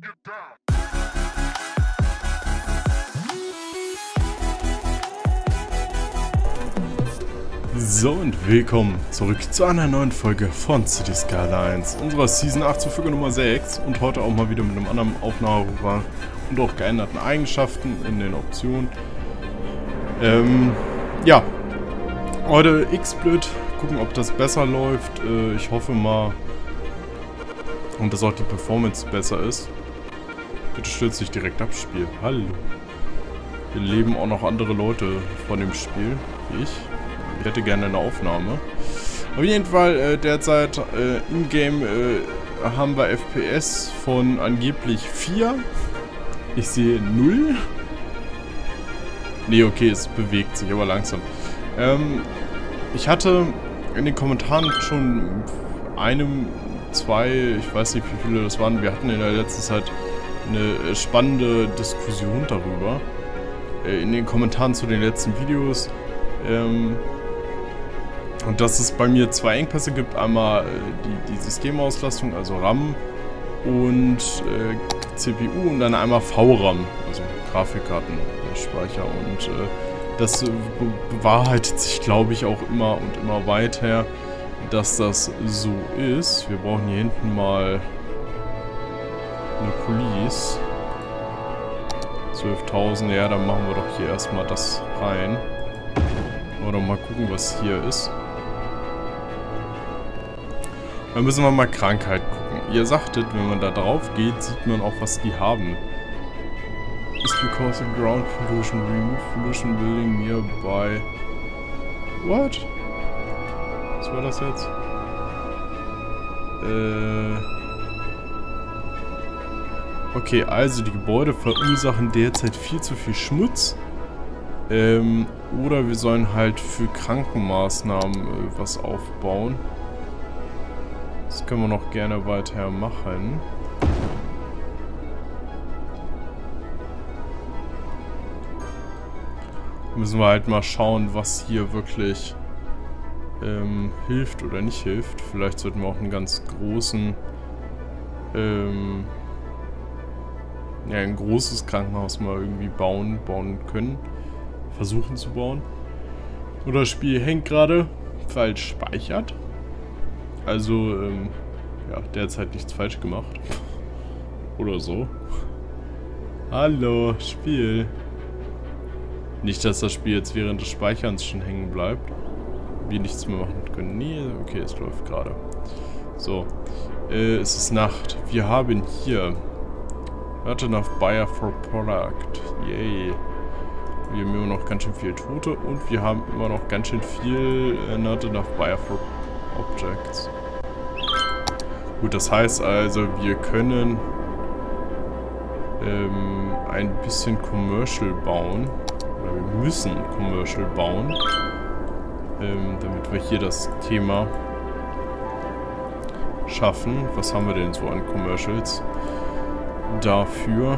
So und willkommen zurück zu einer neuen Folge von Cities Skylines, unserer Season 8 zu Folge Nummer 6 und heute auch mal wieder mit einem anderen Aufnahmeprogramm und auch geänderten Eigenschaften in den Optionen. Ja, heute XSplit, gucken ob das besser läuft, ich hoffe mal und dass auch die Performance besser ist. Bitte stürzt dich direkt ab, Spiel. Hallo. Hier leben auch noch andere Leute von dem Spiel, wie ich. Ich hätte gerne eine Aufnahme. Auf jeden Fall, derzeit im Game haben wir FPS von angeblich 4. Ich sehe 0. Nee, okay, es bewegt sich, aber langsam. Ich hatte in den Kommentaren schon zwei, ich weiß nicht wie viele das waren. Wir hatten in der letzten Zeit eine spannende Diskussion darüber. In den Kommentaren zu den letzten Videos. Und dass es bei mir zwei Engpässe gibt, einmal die Systemauslastung, also RAM und CPU und dann einmal VRAM, also Grafikkartenspeicher und das bewahrheitet sich, glaube ich, auch immer und immer weiter, dass das so ist. Wir brauchen hier hinten mal eine Police. 12.000, ja, dann machen wir doch hier erstmal das rein. Oder mal gucken, was hier ist. Dann müssen wir mal Krankheit gucken. Ihr sagtet, wenn man da drauf geht, sieht man auch, was die haben. Is because of ground pollution, remove pollution building nearby. What? Was war das jetzt? Okay, also die Gebäude verursachen derzeit viel zu viel Schmutz. Oder wir sollen halt für Krankenmaßnahmen was aufbauen. Das können wir noch gerne weiter machen. Müssen wir halt mal schauen, was hier wirklich hilft oder nicht hilft. Vielleicht sollten wir auch einen ganz großen, ja, ein großes Krankenhaus mal irgendwie bauen können. Versuchen zu bauen. Oder das Spiel hängt gerade, falsch speichert. Also, ja, derzeit nichts falsch gemacht. Oder so. Hallo, Spiel. Nicht, dass das Spiel jetzt während des Speicherns schon hängen bleibt. Wir nichts mehr machen können. Nee, okay, es läuft gerade. So. Es ist Nacht. Wir haben hier not enough buyer for product. Yay. Wir haben immer noch ganz schön viele Tote und wir haben immer noch ganz schön viel not enough buyer for objects. Gut, das heißt also, wir können ein bisschen Commercial bauen. Oder wir müssen Commercial bauen. Damit wir hier das Thema schaffen. Was haben wir denn so an Commercials dafür?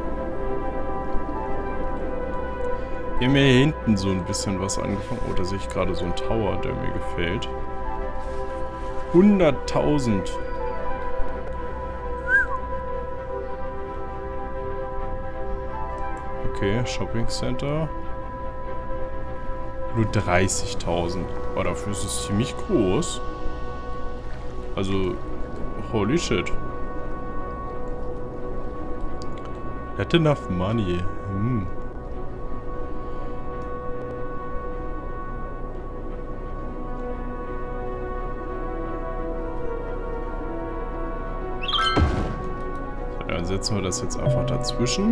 Wir haben hier hinten so ein bisschen was angefangen. Oh, da sehe ich gerade so einen Tower, der mir gefällt. 100.000. Okay, Shopping Center. Nur 30.000. Aber dafür ist es ziemlich groß. Also, holy shit. Not enough money. Dann setzen wir das jetzt einfach dazwischen.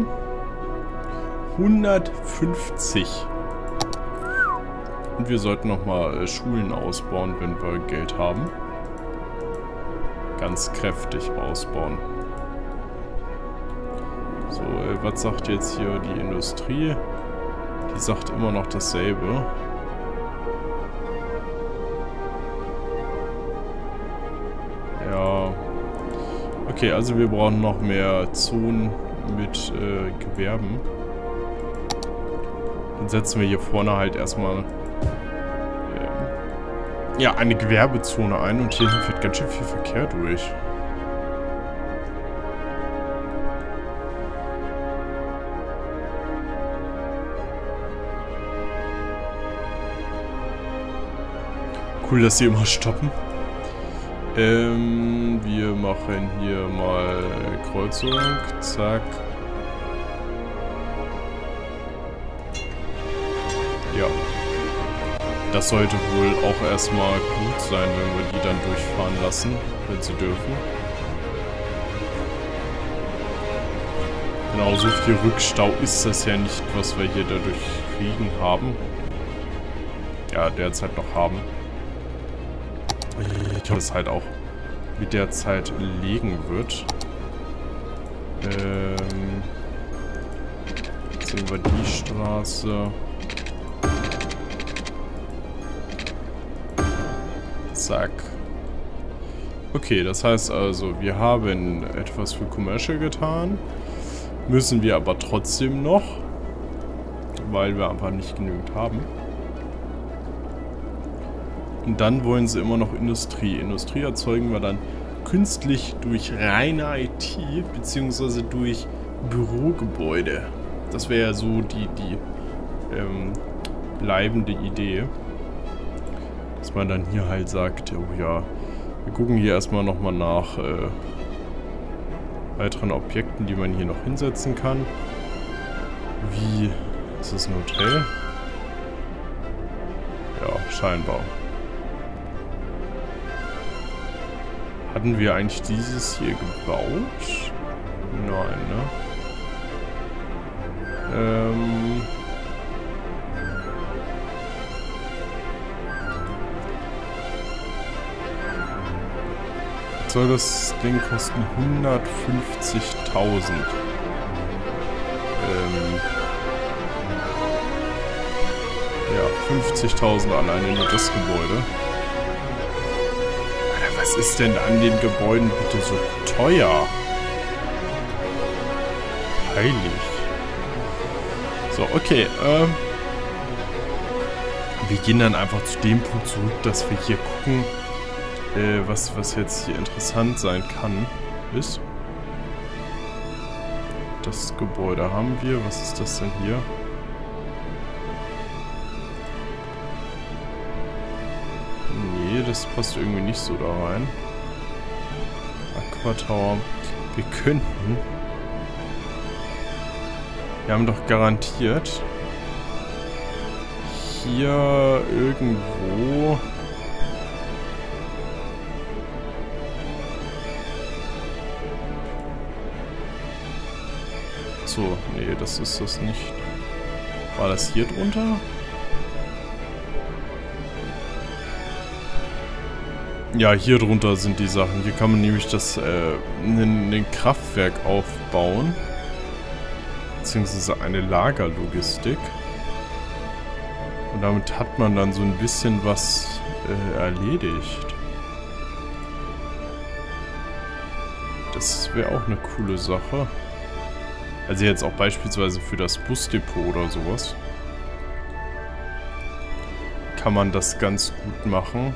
150. Und wir sollten nochmal Schulen ausbauen, wenn wir Geld haben. Ganz kräftig ausbauen. So, was sagt jetzt hier die Industrie? Die sagt immer noch dasselbe. Ja. Okay, also wir brauchen noch mehr Zonen mit Gewerben. Dann setzen wir hier vorne halt erstmal ja, eine Gewerbezone ein und hier fährt ganz schön viel Verkehr durch. Cool, dass sie immer stoppen. Wir machen hier mal Kreuzung. Zack. Ja. Das sollte wohl auch erstmal gut sein, wenn wir die dann durchfahren lassen, wenn sie dürfen. Genau, so viel Rückstau ist das ja nicht, was wir hier dadurch kriegen haben. Ja, derzeit noch haben. Ich hoffe, es halt auch mit der Zeit legen wird. Jetzt sehen wir die Straße. Zack. Okay, das heißt also, wir haben etwas für Commercial getan. Müssen wir aber trotzdem noch, weil wir einfach nicht genügend haben. Und dann wollen sie immer noch Industrie. Industrie erzeugen wir dann künstlich durch reine IT, beziehungsweise durch Bürogebäude. Das wäre ja so die bleibende Idee. Dass man dann hier halt sagt, oh ja, wir gucken hier erstmal nochmal nach weiteren Objekten, die man hier noch hinsetzen kann. Wie, ist das ein Hotel? Ja, scheinbar. Hatten wir eigentlich dieses hier gebaut? Nein, ne? Soll das Ding kosten 150.000. Ja, 50.000 alleine nur das Gebäude. Alter, was ist denn an den Gebäuden bitte so teuer? Heilig. So, okay, wir gehen dann einfach zu dem Punkt zurück, dass wir hier gucken, was jetzt hier interessant sein kann, ist. Das Gebäude haben wir. Was ist das denn hier? Nee, das passt irgendwie nicht so da rein. Aquatower. Wir könnten... Wir haben doch garantiert hier irgendwo... So, nee, das ist das nicht. War das hier drunter? Ja, hier drunter sind die Sachen. Hier kann man nämlich das ein Kraftwerk aufbauen. Beziehungsweise eine Lagerlogistik. Und damit hat man dann so ein bisschen was erledigt. Das wäre auch eine coole Sache. Also jetzt auch beispielsweise für das Busdepot oder sowas. Kann man das ganz gut machen.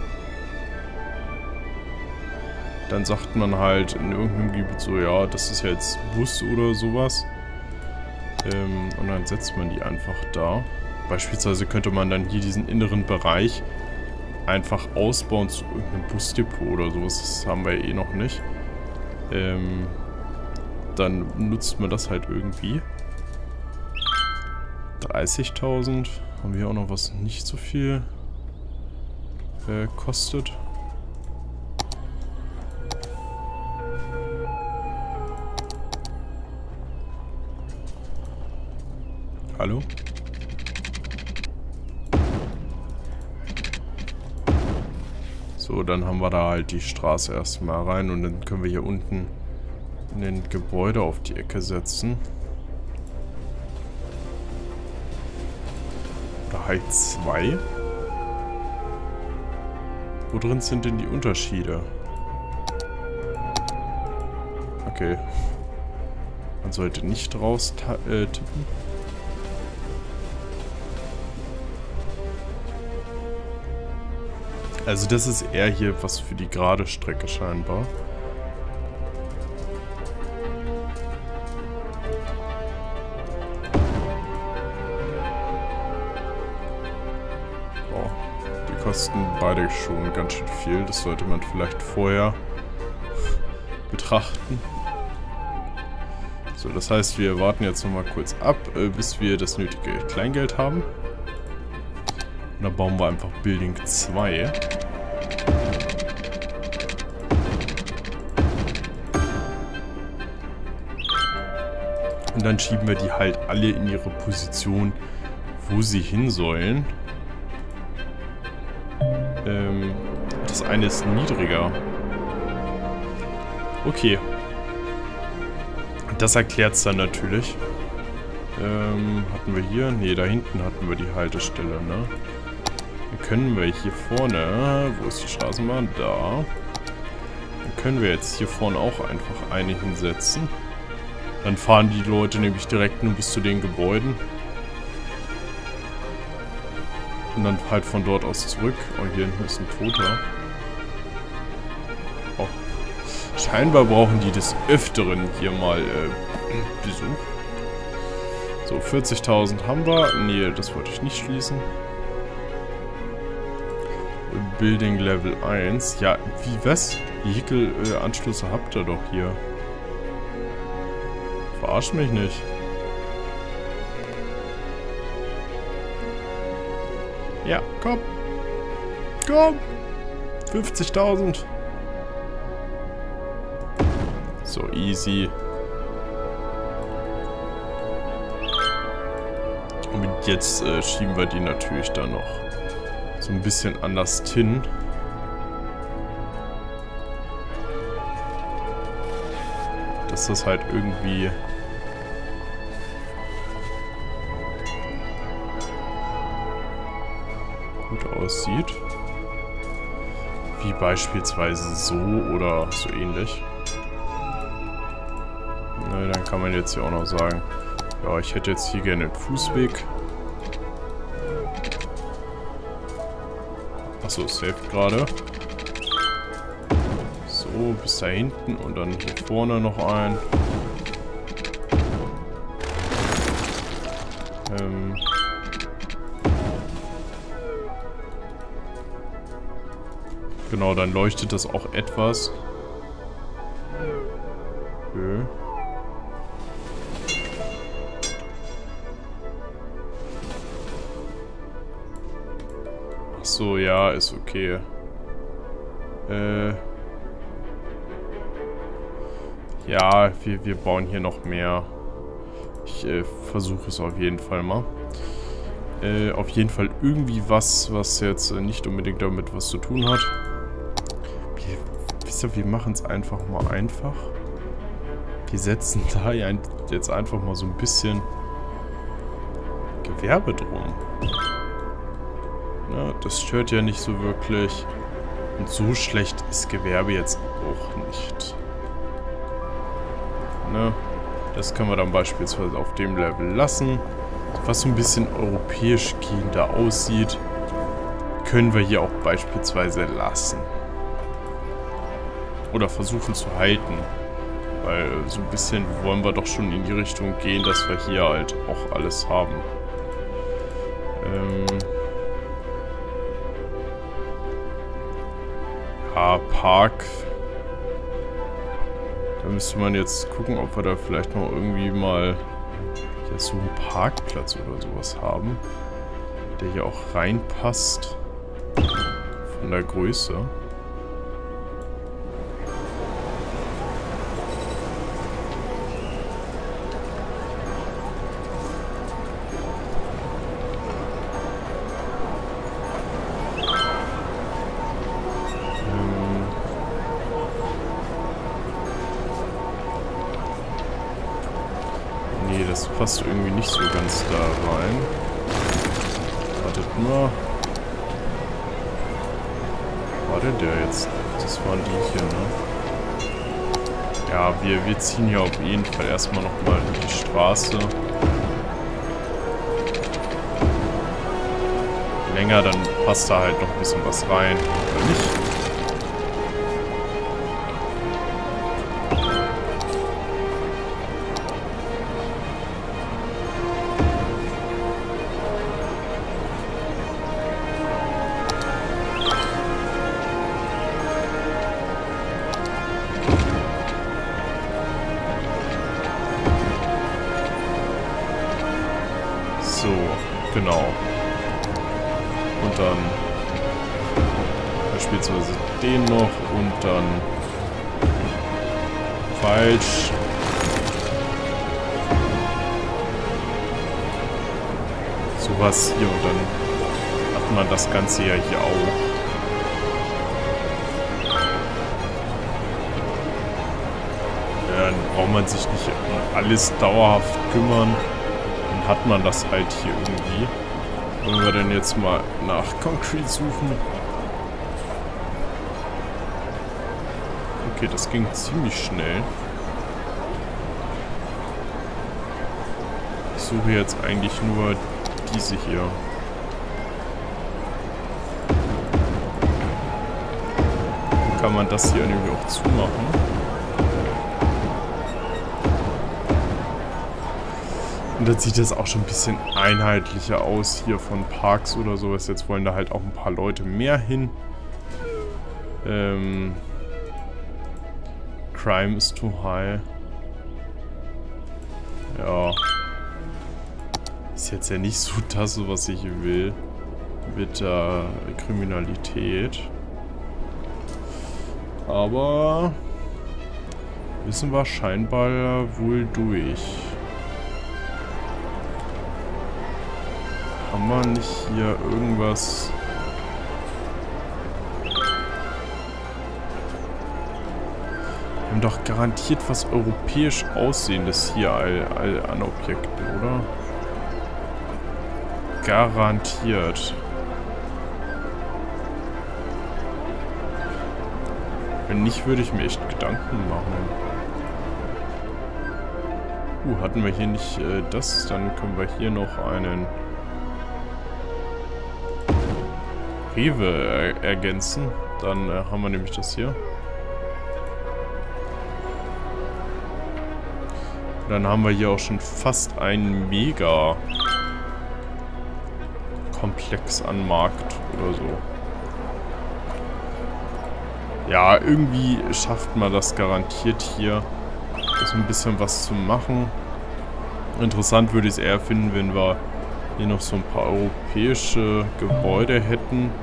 Dann sagt man halt in irgendeinem Gebiet so, ja, das ist jetzt Bus oder sowas. Und dann setzt man die einfach da. Beispielsweise könnte man dann hier diesen inneren Bereich einfach ausbauen zu irgendeinem Busdepot oder sowas. Das haben wir eh noch nicht. Dann nutzt man das halt irgendwie. 30.000. Haben wir hier auch noch was nicht so viel kostet. Hallo? So, dann haben wir da halt die Straße erstmal rein und dann können wir hier unten ein Gebäude auf die Ecke setzen. Oder halt zwei. Wo drin sind denn die Unterschiede? Okay. Man sollte nicht raus tippen. Also das ist eher hier was für die gerade Strecke scheinbar. kosten beide schon ganz schön viel. Das sollte man vielleicht vorher betrachten. So, das heißt, wir warten jetzt nochmal kurz ab, bis wir das nötige Kleingeld haben. Und dann bauen wir einfach Building 2. Und dann schieben wir die halt alle in ihre Position, wo sie hin sollen. Das eine ist niedriger. Okay. Das erklärt es dann natürlich. Hatten wir hier? Ne, da hinten hatten wir die Haltestelle, ne? Dann können wir hier vorne... Wo ist die Straßenbahn? Da. Dann können wir jetzt hier vorne auch einfach eine hinsetzen. Dann fahren die Leute nämlich direkt nur bis zu den Gebäuden. Und dann halt von dort aus zurück. Oh, hier hinten ist ein Toter. Oh. Scheinbar brauchen die des Öfteren hier mal Besuch. So, 40.000 haben wir. Nee, das wollte ich nicht schließen. Building Level 1. Ja, wie, was? Vehicle-Anschlüsse habt ihr doch hier. Verarsch mich nicht. Ja, komm. Komm. 50.000. So, easy. Und jetzt schieben wir die natürlich dann noch so ein bisschen anders hin. Dass das halt irgendwie... gut aussieht. Wie beispielsweise so oder so ähnlich. Na, dann kann man jetzt hier auch noch sagen, ja, ich hätte jetzt hier gerne einen Fußweg. Achso, saved gerade. So, bis da hinten und dann hier vorne noch ein. Genau, dann leuchtet das auch etwas. Okay. Ach so, ja, ist okay. Ja, wir bauen hier noch mehr. Ich versuche es auf jeden Fall mal. Auf jeden Fall irgendwie was jetzt nicht unbedingt damit was zu tun hat. Wir machen es einfach mal einfach. Wir setzen da jetzt einfach mal so ein bisschen Gewerbe drum. Na, das stört ja nicht so wirklich. Und so schlecht ist Gewerbe jetzt auch nicht. Na, das können wir dann beispielsweise auf dem Level lassen. Was so ein bisschen europäisch gehender aussieht, können wir hier auch beispielsweise lassen. Oder versuchen zu halten. Weil so ein bisschen wollen wir doch schon in die Richtung gehen, dass wir hier halt auch alles haben. Ja, Park. Da müsste man jetzt gucken, ob wir da vielleicht noch irgendwie mal ja, so einen Parkplatz oder sowas haben. Der hier auch reinpasst. Von der Größe. Nee, das passt irgendwie nicht so ganz da rein. Wartet nur. War denn der jetzt? Das waren die hier, ne? Ja, wir ziehen hier auf jeden Fall erstmal nochmal die Straße. Länger, dann passt da halt noch ein bisschen was rein. Oder nicht? Genau. Und dann beispielsweise den noch und dann falsch. Sowas hier und dann hat man das Ganze ja hier auch. Ja, dann braucht man sich nicht um alles dauerhaft kümmern. Dann hat man das halt hier irgendwie. Wollen wir denn jetzt mal nach Concrete suchen? Okay, das ging ziemlich schnell. Ich suche jetzt eigentlich nur diese hier. Dann kann man das hier irgendwie auch zumachen. Und dann sieht das auch schon ein bisschen einheitlicher aus hier von Parks oder sowas. Jetzt wollen da halt auch ein paar Leute mehr hin. Crime is too high. Ja. Ist jetzt ja nicht so das, was ich will. Mit der Kriminalität. Aber wissen wir scheinbar wohl durch. Haben wir nicht hier irgendwas? Wir haben doch garantiert was europäisch Aussehendes hier an Objekten, oder? Garantiert. Wenn nicht, würde ich mir echt Gedanken machen. Hatten wir hier nicht das? Dann können wir hier noch einen Rewe ergänzen. Dann haben wir nämlich das hier. Dann haben wir hier auch schon fast einen Mega Komplex an Markt oder so. Ja, irgendwie schafft man das garantiert hier, so ein bisschen was zu machen. Interessant würde ich es eher finden, wenn wir hier noch so ein paar europäische Gebäude hätten,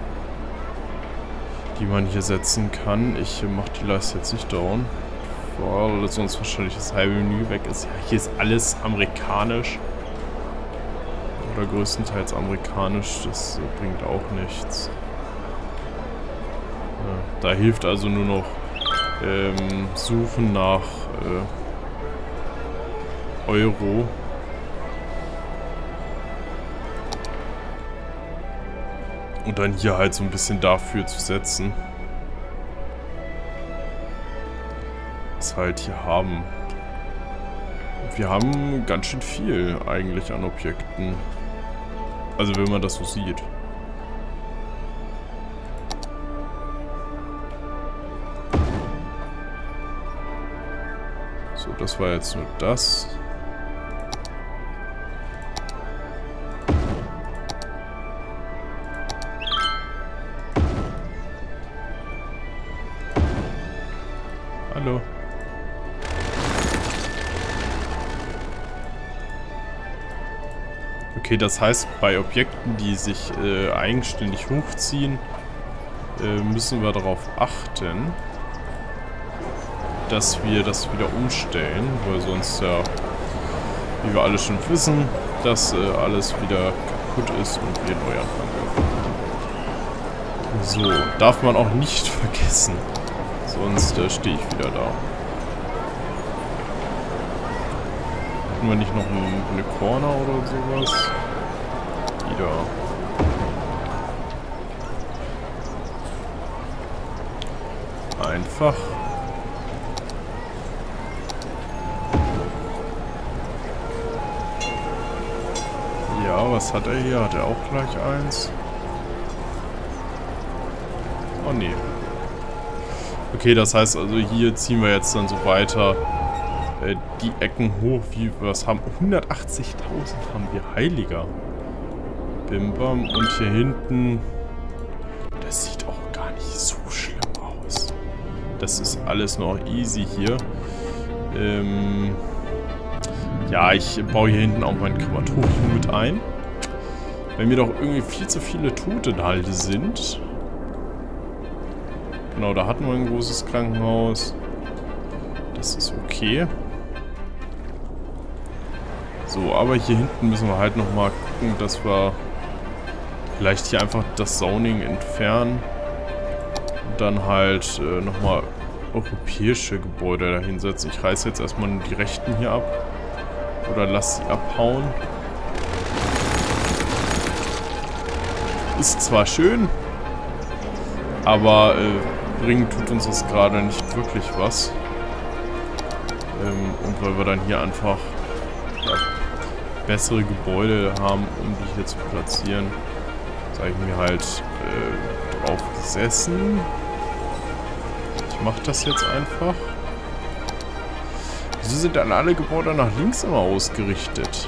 die man hier setzen kann. Ich mache die Leiste jetzt nicht down, weil sonst wahrscheinlich das halbe Menü weg ist. Ja, hier ist alles amerikanisch. Oder größtenteils amerikanisch. Das bringt auch nichts. Ja, da hilft also nur noch Suchen nach Euro. Und dann hier halt so ein bisschen dafür zu setzen. Was wir halt hier haben. Wir haben ganz schön viel eigentlich an Objekten. Also wenn man das so sieht. So, das war jetzt nur das. Hallo. Okay, das heißt, bei Objekten, die sich eigenständig hochziehen, müssen wir darauf achten, dass wir das wieder umstellen, weil sonst ja, wie wir alle schon wissen, dass alles wieder kaputt ist und wir neu anfangen dürfen. So, darf man auch nicht vergessen, sonst stehe ich wieder da. Hatten wir nicht noch eine Corner oder sowas? Wieder. Einfach. Ja, was hat er hier? Hat er auch gleich eins? Oh nee. Okay, das heißt also, hier ziehen wir jetzt dann so weiter die Ecken hoch, wie wir es haben. 180.000 haben wir, heiliger. Bim bam. Und hier hinten, das sieht auch gar nicht so schlimm aus. Das ist alles noch easy hier. Ja, ich baue hier hinten auch mein Krematorium mit ein. Weil mir doch irgendwie viel zu viele Totenhalte sind. Genau, da hatten wir ein großes Krankenhaus. Das ist okay. So, aber hier hinten müssen wir halt nochmal gucken, dass wir vielleicht hier einfach das Zoning entfernen. Und dann halt nochmal europäische Gebäude da hinsetzen. Ich reiße jetzt erstmal nur die rechten hier ab. Oder lass sie abhauen. Ist zwar schön, aber bringen tut uns das gerade nicht wirklich was. Und weil wir dann hier einfach bessere Gebäude haben, um die hier zu platzieren, sage ich mir halt drauf gesessen. Ich mache das jetzt einfach. Wieso sind dann alle Gebäude nach links immer ausgerichtet?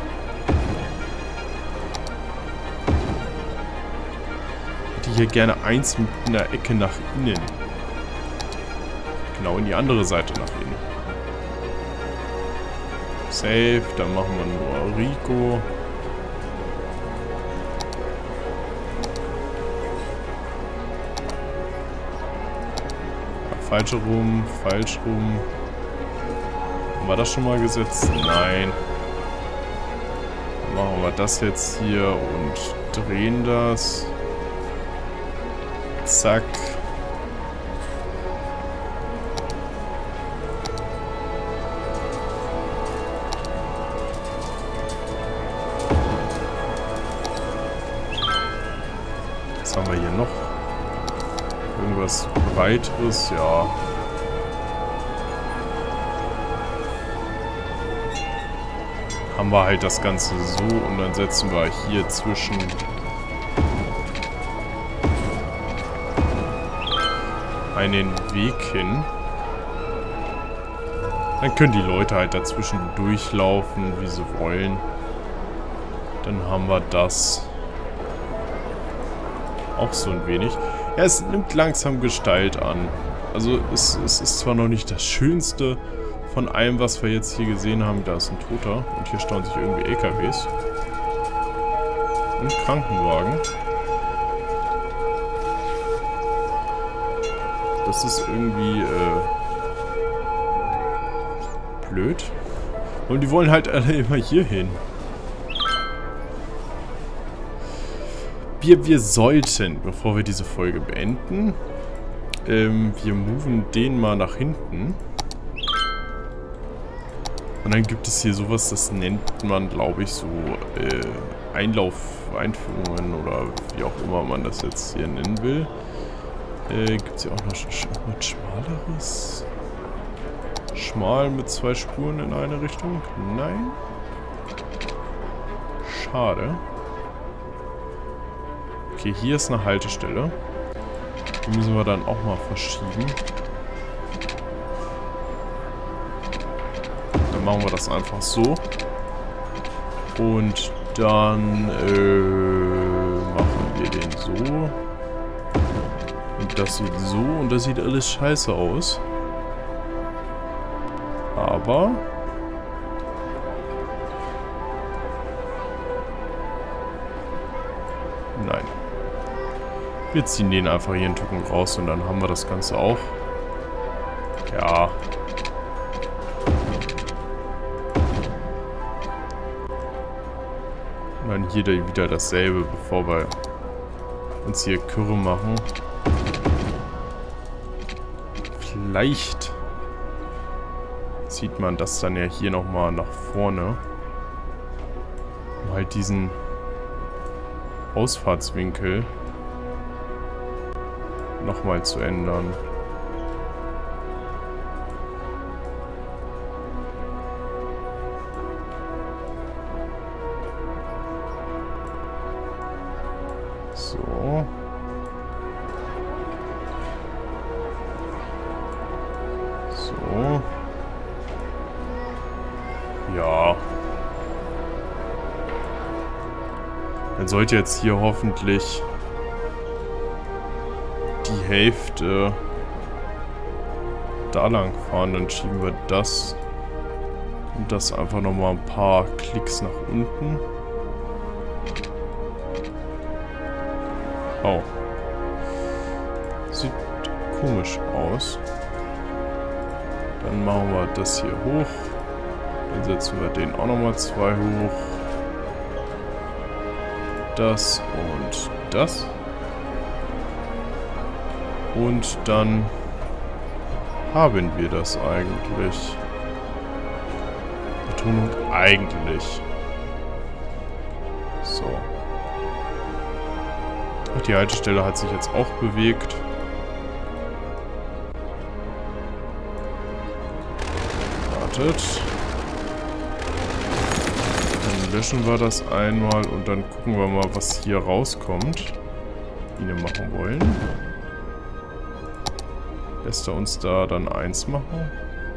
Ich hätte hier gerne eins mit einer Ecke nach innen. Genau in die andere Seite nach innen. Safe, dann machen wir nur Rico. Falsch rum, falsch rum. Haben wir das schon mal gesetzt? Nein. Dann machen wir das jetzt hier und drehen das. Zack. Was haben wir hier noch? Irgendwas weiteres, ja. Haben wir halt das Ganze so und dann setzen wir hier zwischen einen Weg hin. Dann können die Leute halt dazwischen durchlaufen, wie sie wollen. Dann haben wir das auch so ein wenig. Ja, es nimmt langsam Gestalt an. Also es ist zwar noch nicht das Schönste von allem, was wir jetzt hier gesehen haben. Da ist ein Toter und hier stauen sich irgendwie LKWs. Und Krankenwagen. Das ist irgendwie blöd. Und die wollen halt alle immer hier hin. Wir sollten, bevor wir diese Folge beenden, wir moven den mal nach hinten. Und dann gibt es hier sowas, das nennt man, glaube ich, so Einführungen oder wie auch immer man das jetzt hier nennen will. Gibt es hier auch noch was Schmaleres? Schmal mit 2 Spuren in eine Richtung? Nein. Schade. Okay, hier ist eine Haltestelle. Die müssen wir dann auch mal verschieben. Dann machen wir das einfach so. Und dann machen wir den so. Und das sieht so und das sieht alles scheiße aus. Aber nein. Wir ziehen den einfach hier einen Tucken raus und dann haben wir das Ganze auch. Ja. Und dann hier wieder dasselbe, bevor wir uns hier Kürre machen. Vielleicht zieht man das dann ja hier nochmal nach vorne. Um halt diesen Ausfahrtswinkel nochmal zu ändern. So. So. Ja. Dann sollte jetzt hier hoffentlich die Hälfte da lang fahren. Dann schieben wir das und das einfach nochmal ein paar Klicks nach unten. Oh. Sieht komisch aus. Dann machen wir das hier hoch. Dann setzen wir den auch nochmal 2 hoch. Das und das. Und dann haben wir das eigentlich. Betonung eigentlich. So. Ach, die Haltestelle hat sich jetzt auch bewegt. Wartet. Dann löschen wir das einmal und dann gucken wir mal, was hier rauskommt. Wie wir machen wollen. Lässt er uns da dann 1 machen?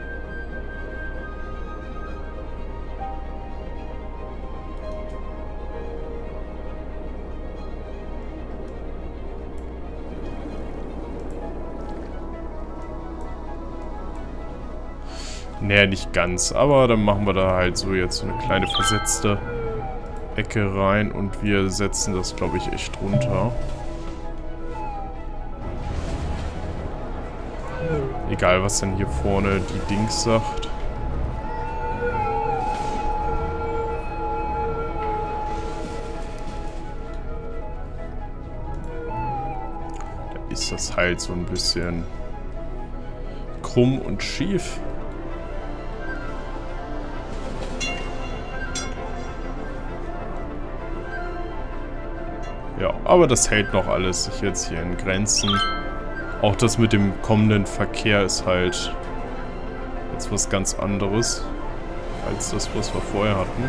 Naja, nicht ganz, aber dann machen wir da halt so jetzt so eine kleine versetzte Ecke rein und wir setzen das, glaube ich, echt runter. Egal, was dann hier vorne die Dings sagt. Da ist das halt so ein bisschen krumm und schief. Ja, aber das hält noch alles sich jetzt hier in Grenzen. Auch das mit dem kommenden Verkehr ist halt jetzt was ganz anderes als das, was wir vorher hatten.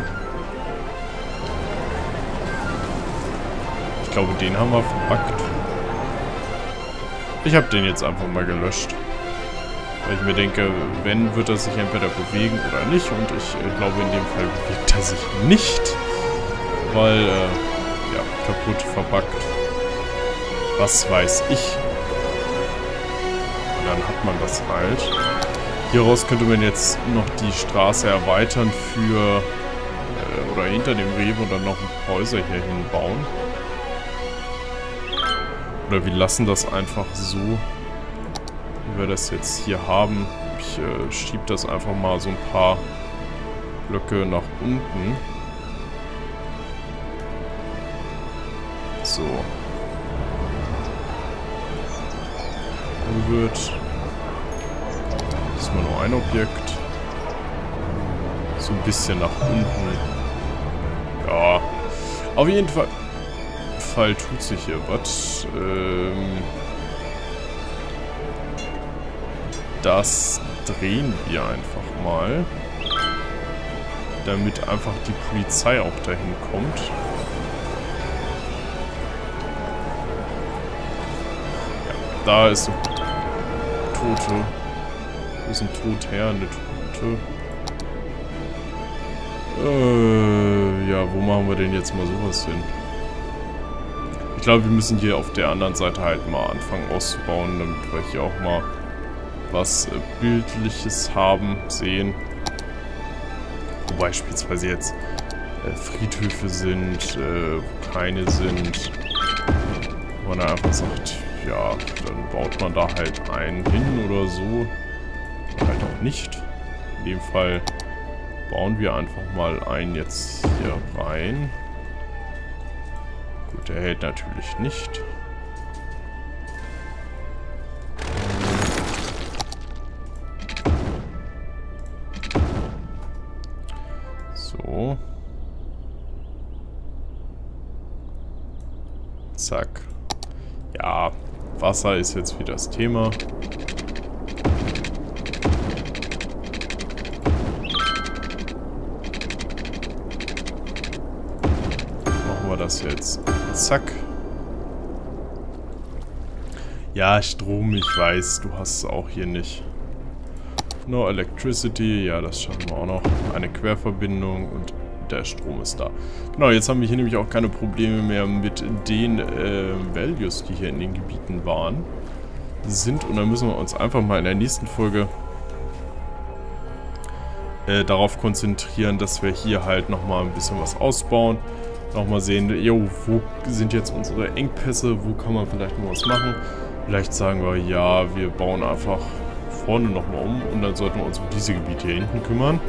Ich glaube, den haben wir verbuggt. Ich habe den jetzt einfach mal gelöscht. Weil ich mir denke, wenn, wird er sich entweder bewegen oder nicht. Und ich glaube, in dem Fall bewegt er sich nicht. Weil, ja, kaputt, verbuggt. Was weiß ich. Dann hat man das halt. Hieraus könnte man jetzt noch die Straße erweitern für oder hinter dem Rewe und dann noch ein paar Häuser hier hinbauen. Oder wir lassen das einfach so, wie wir das jetzt hier haben. Ich schiebe das einfach mal so ein paar Blöcke nach unten. So. Wird diesmal nur ein Objekt. So ein bisschen nach unten. Ja. Auf jeden Fall tut sich hier was. Das drehen wir einfach mal. Damit einfach die Polizei auch dahin kommt. Ja, da ist so Tote. Wo ist ein Tod her? Eine Tote. Ja, wo machen wir denn jetzt mal sowas hin? Ich glaube, wir müssen hier auf der anderen Seite halt mal anfangen auszubauen, damit wir hier auch mal was Bildliches haben, sehen. Wo beispielsweise jetzt Friedhöfe sind, keine sind. Wo man einfach sagt, ja, dann baut man da halt einen hin oder so. Oder halt auch nicht. In dem Fall bauen wir einfach mal einen jetzt hier rein. Gut, der hält natürlich nicht. So. Zack. Ja, Wasser ist jetzt wieder das Thema. Machen wir das jetzt. Zack. Ja, Strom, ich weiß, du hast es auch hier nicht. No Electricity, ja, das schaffen wir auch noch. Eine Querverbindung und der Strom ist da. Genau, jetzt haben wir hier nämlich auch keine Probleme mehr mit den Values, die hier in den Gebieten sind. Und dann müssen wir uns einfach mal in der nächsten Folge darauf konzentrieren, dass wir hier halt nochmal ein bisschen was ausbauen. Nochmal sehen, jo, wo sind jetzt unsere Engpässe, wo kann man vielleicht noch was machen. Vielleicht sagen wir, ja, wir bauen einfach vorne nochmal um und dann sollten wir uns um diese Gebiete hier hinten kümmern.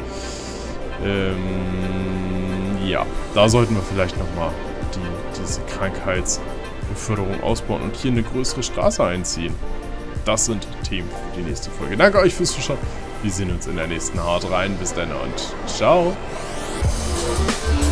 Ja, da sollten wir vielleicht nochmal diese Krankheitsbeförderung ausbauen und hier eine größere Straße einziehen. Das sind Themen für die nächste Folge. Danke euch fürs Zuschauen. Wir sehen uns in der nächsten Hard rein. Bis dann und ciao.